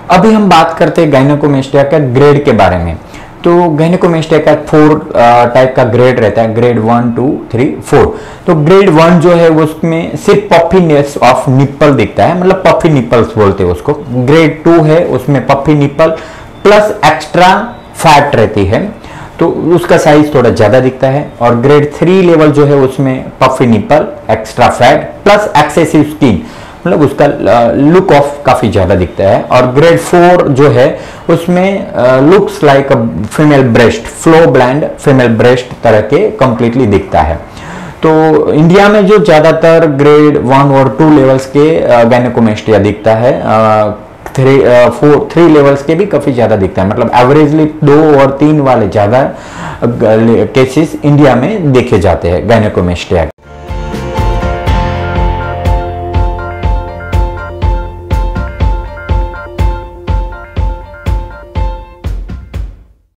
अभी हम बात करते हैं गायनेकोमेस्टिया का ग्रेड के बारे में। तो गायनेकोमेस्टिया का 4 टाइप का ग्रेड रहता है, ग्रेड 1, 2, 3, 4। तो ग्रेड 1 जो है उसमें सिर्फ पफीनेस ऑफ निप्पल दिखता है, मतलब पफी निप्पल्स बोलते हैं उसको। ग्रेड 2 है, उसमें puffy nipple plus extra fat रहती है, तो उसका साइज थोड़ा ज्यादा दिखता है। और ग्रेड 3 लेवल जो है उसमें puffy nipple, extra fat plus excessive skin, मतलब उसका लुक ऑफ काफी ज्यादा दिखता है। और ग्रेड 4 जो है उसमें looks like female breast, full blown female breast तरह के कंप्लीटली दिखता है। तो इंडिया में जो ज्यादातर ग्रेड 1 और 2 लेवल्स के गायनेकोमेस्टिया दिखता है, 3 लेवल्स के भी काफी ज्यादा दिखता है, मतलब एवरेजली 2 और 3 वाले ज्यादा केसेस इंडिया में देखे जाते हैं गायनेकोमेस्टिया।